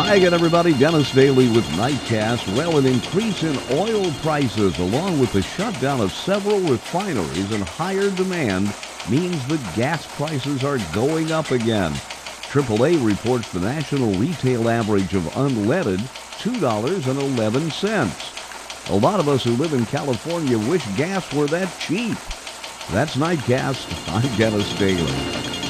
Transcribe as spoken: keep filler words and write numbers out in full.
Hi again, everybody. Dennis Daly with NIGHTCAST. Well, an increase in oil prices along with the shutdown of several refineries and higher demand means the gas prices are going up again. triple A reports the national retail average of unleaded two dollars and eleven cents. A lot of us who live in California wish gas were that cheap. That's NIGHTCAST. I'm Dennis Daly.